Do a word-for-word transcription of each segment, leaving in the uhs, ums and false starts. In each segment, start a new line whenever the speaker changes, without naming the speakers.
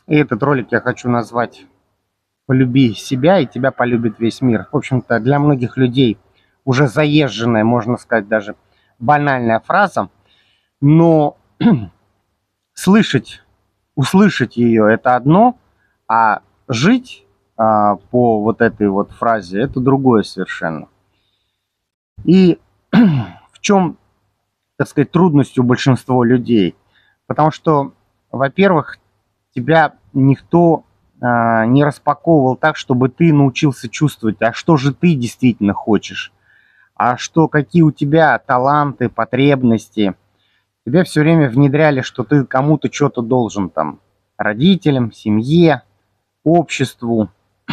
И этот ролик я хочу назвать «Полюби себя, и тебя полюбит весь мир». В общем-то, для многих людей уже заезженная, можно сказать, даже банальная фраза, но слышать, услышать ее – это одно, а жить а, по вот этой вот фразе – это другое совершенно. И в чем, так сказать, трудность у большинства людей? Потому что, во-первых, тебя никто а, не распаковывал так, чтобы ты научился чувствовать, а что же ты действительно хочешь, а что, какие у тебя таланты, потребности. Тебе все время внедряли, что ты кому-то что-то должен там, родителям, семье, обществу,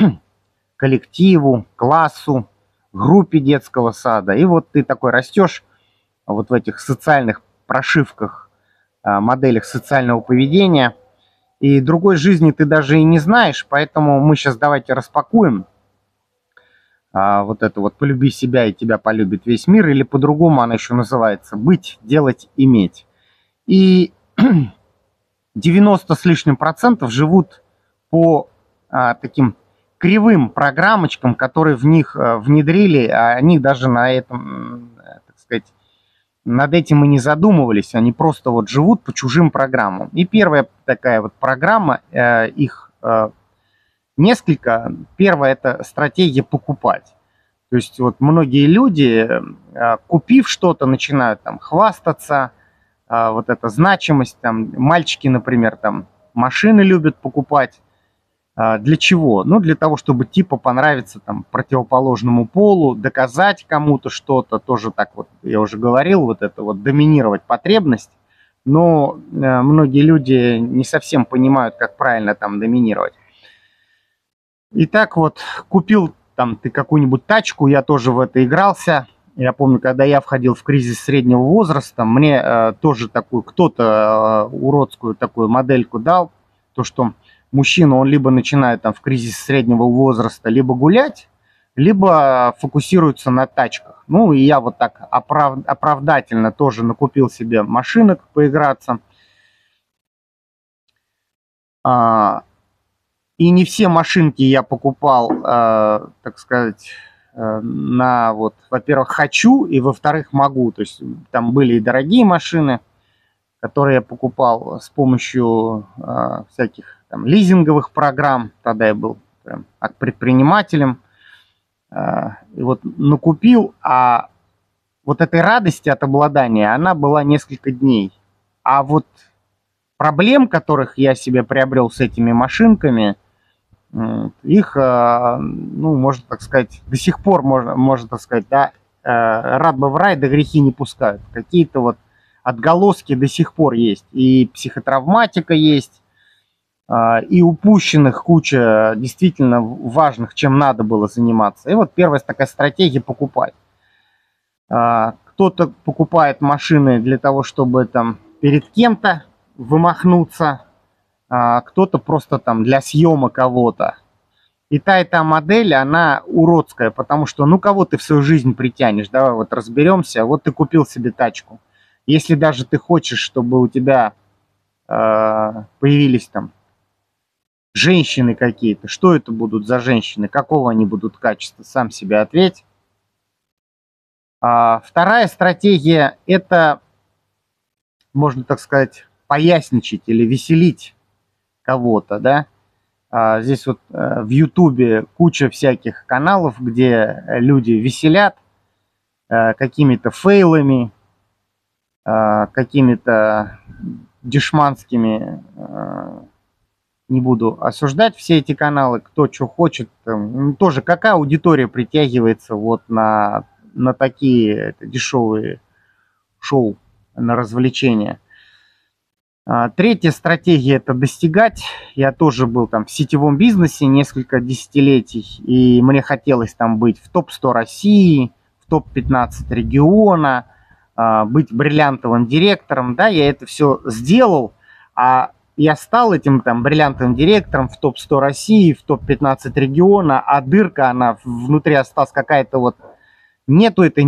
коллективу, классу, группе детского сада. И вот ты такой растешь вот в этих социальных прошивках, а, моделях социального поведения, и другой жизни ты даже и не знаешь, поэтому мы сейчас давайте распакуем а, вот это вот «Полюби себя, и тебя полюбит весь мир», или по-другому она еще называется «Быть, делать, иметь». И девяносто с лишним процентов живут по а, таким кривым программочкам, которые в них а, внедрили, а они даже на этом, так сказать, над этим и не задумывались, они просто вот живут по чужим программам. И первая такая вот программа, э, их э, несколько. Первая – это стратегия покупать. То есть вот многие люди, э, купив что-то, начинают там хвастаться, э, вот эта значимость, там мальчики, например, там машины любят покупать. А, Для чего? Ну, для того, чтобы типа понравиться там противоположному полу, доказать кому-то что-то, тоже так вот, я уже говорил, вот это вот доминировать потребность, но э, многие люди не совсем понимают, как правильно там доминировать. Итак, вот купил там ты какую-нибудь тачку, я тоже в это игрался. Я помню, когда я входил в кризис среднего возраста, мне э, тоже такую, кто-то э, уродскую такую модельку дал, то, что мужчина, он либо начинает там в кризис среднего возраста либо гулять, либо фокусируется на тачках. Ну, и я вот так оправ... оправдательно тоже накупил себе машинок поиграться. А, И не все машинки я покупал, э, так сказать, э, на вот, во-первых, хочу, и во-вторых, могу. То есть там были и дорогие машины, которые я покупал с помощью э, всяких там лизинговых программ. Тогда я был прям предпринимателем. Э, и вот накупил, а вот этой радости от обладания, она была несколько дней. А вот проблем, которых я себе приобрел с этими машинками, их, ну, можно так сказать, до сих пор можно, можно так сказать, да, рад бы в рай, да грехи не пускают. Какие-то вот отголоски до сих пор есть. И психотравматика есть, и упущенных куча действительно важных, чем надо было заниматься. И вот первая такая стратегия – покупать. Кто-то покупает машины для того, чтобы там перед кем-то вымахнуться, кто-то просто там для съема кого-то. И та, и та модель, она уродская, потому что, ну, кого ты в свою жизнь притянешь? Давай вот разберемся. Вот ты купил себе тачку. Если даже ты хочешь, чтобы у тебя э, появились там женщины какие-то, что это будут за женщины? Какого они будут качества? Сам себе ответь. А вторая стратегия – это, можно так сказать, поясничать или веселить кого-то, да? А, здесь вот э, в Ютубе куча всяких каналов, где люди веселят э, какими-то фейлами, э, какими-то дешманскими. Э, не буду осуждать все эти каналы, кто что хочет. Там, тоже какая аудитория притягивается вот на, на такие дешевые шоу, на развлечения. Третья стратегия – это достигать. Я тоже был там в сетевом бизнесе несколько десятилетий, и мне хотелось там быть в топ сто России, в топ пятнадцать региона, быть бриллиантовым директором. Да, я это все сделал, а я стал этим там бриллиантовым директором в топ сто России, в топ пятнадцать региона, а дырка, она внутри осталась какая-то вот. Нету этой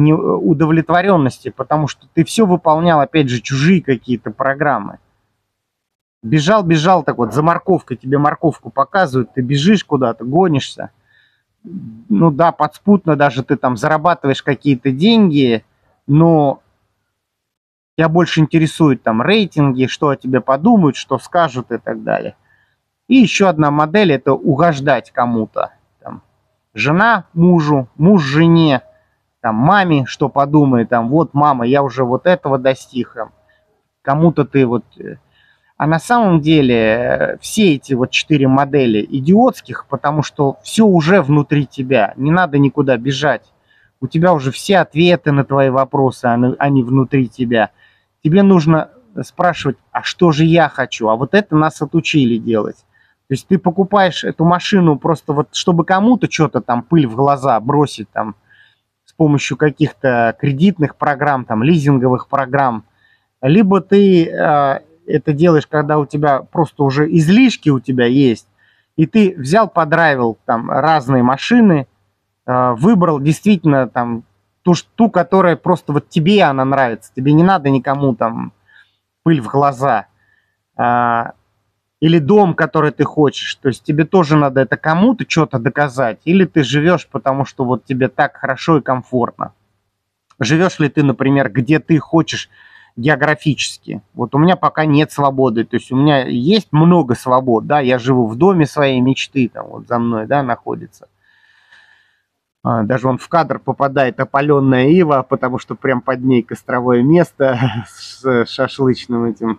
удовлетворенности, потому что ты все выполнял, опять же, чужие какие-то программы. Бежал, бежал, так вот, за морковкой тебе морковку показывают, ты бежишь куда-то, гонишься. Ну да, подспутно даже ты там зарабатываешь какие-то деньги, но тебя больше интересуют там рейтинги, что о тебе подумают, что скажут и так далее. И еще одна модель – это угождать кому-то. Там, жена мужу, муж жене, там, маме, что подумает, там, вот, мама, я уже вот этого достиг, там, кому-то ты вот... А на самом деле все эти вот четыре модели идиотских, потому что все уже внутри тебя, не надо никуда бежать. У тебя уже все ответы на твои вопросы, они, они внутри тебя. Тебе нужно спрашивать, а что же я хочу? А вот это нас отучили делать. То есть ты покупаешь эту машину просто вот, чтобы кому-то что-то там, пыль в глаза бросить там с помощью каких-то кредитных программ, там, лизинговых программ. Либо ты э, это делаешь, когда у тебя просто уже излишки у тебя есть, и ты взял, подрайвил там разные машины, э, выбрал действительно там ту, ту, которая просто вот тебе она нравится, тебе не надо никому там пыль в глаза. Э, или дом, который ты хочешь, то есть тебе тоже надо это кому-то что-то доказать, или ты живешь, потому что вот тебе так хорошо и комфортно. Живешь ли ты, например, где ты хочешь географически? Вот у меня пока нет свободы, то есть у меня есть много свобод, да, я живу в доме своей мечты, там вот за мной, да, находится. Даже он в кадр попадает опаленная ива, потому что прям под ней костровое место с шашлычным этим.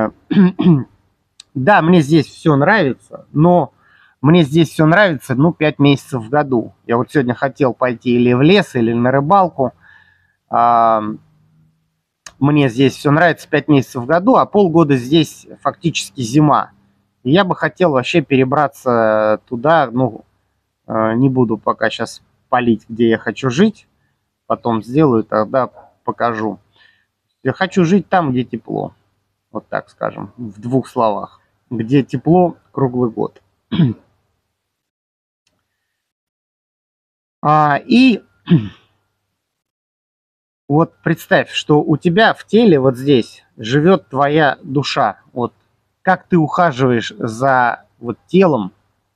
Да, мне здесь все нравится, но мне здесь все нравится, ну, пять месяцев в году. Я вот сегодня хотел пойти или в лес, или на рыбалку. Мне здесь все нравится пять месяцев в году, а полгода здесь фактически зима. И я бы хотел вообще перебраться туда, ну, не буду пока сейчас палить, где я хочу жить. Потом сделаю, тогда покажу. Я хочу жить там, где тепло. Вот так скажем, в двух словах. Где тепло круглый год. А, и вот представь, что у тебя в теле вот здесь живет твоя душа. Вот как ты ухаживаешь за вот телом,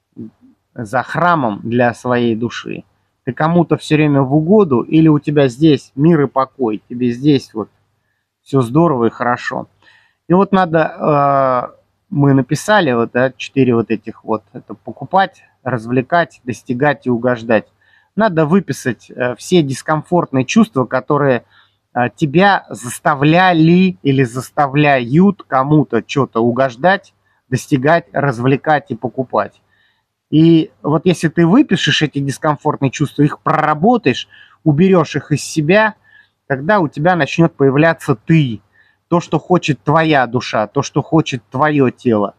за храмом для своей души. Ты кому-то все время в угоду, или у тебя здесь мир и покой, тебе здесь вот все здорово и хорошо. И вот надо, э, мы написали вот, да, четыре вот этих вот, это покупать, развлекать, достигать и угождать. Надо выписать э, все дискомфортные чувства, которые э, тебя заставляли или заставляют кому-то что-то угождать, достигать, развлекать и покупать. И вот если ты выпишешь эти дискомфортные чувства, их проработаешь, уберешь их из себя, тогда у тебя начнет появляться ты. То, что хочет твоя душа, то, что хочет твое тело.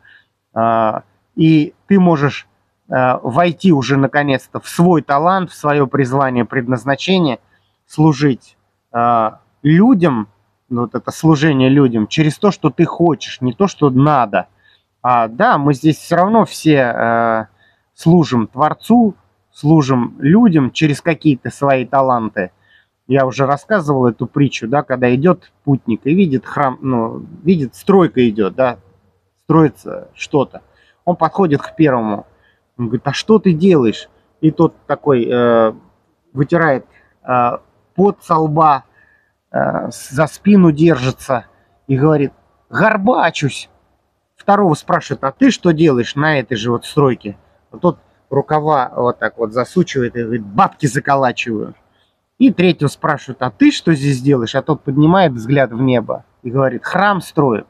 И ты можешь войти уже наконец-то в свой талант, в свое призвание, предназначение, служить людям, вот это служение людям, через то, что ты хочешь, не то, что надо. А, да, мы здесь все равно все служим Творцу, служим людям через какие-то свои таланты. Я уже рассказывал эту притчу, да, когда идет путник и видит храм, ну, видит, стройка идет, да, строится что-то. Он подходит к первому, он говорит, а что ты делаешь? И тот такой э, вытирает э, пот со лба, э, за спину держится и говорит, горбачусь. Второго спрашивает, а ты что делаешь на этой же вот стройке? А тот рукава вот так вот засучивает и говорит, бабки заколачиваю. И третьего спрашивают, а ты что здесь делаешь? А тот поднимает взгляд в небо и говорит, храм строю.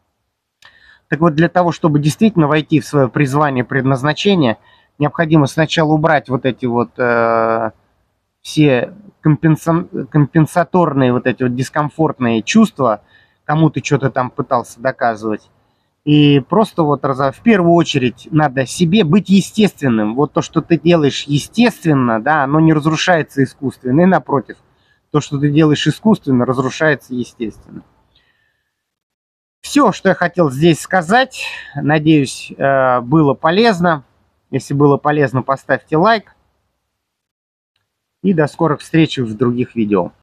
Так вот, для того, чтобы действительно войти в свое призвание, предназначение, необходимо сначала убрать вот эти вот э, все компенса... компенсаторные, вот эти вот дискомфортные чувства, кому ты что-то там пытался доказывать. И просто вот в первую очередь надо себе быть естественным. Вот то, что ты делаешь естественно, да, оно не разрушается искусственно. И напротив, то, что ты делаешь искусственно, разрушается естественно. Все, что я хотел здесь сказать. Надеюсь, было полезно. Если было полезно, поставьте лайк. И до скорых встреч в других видео.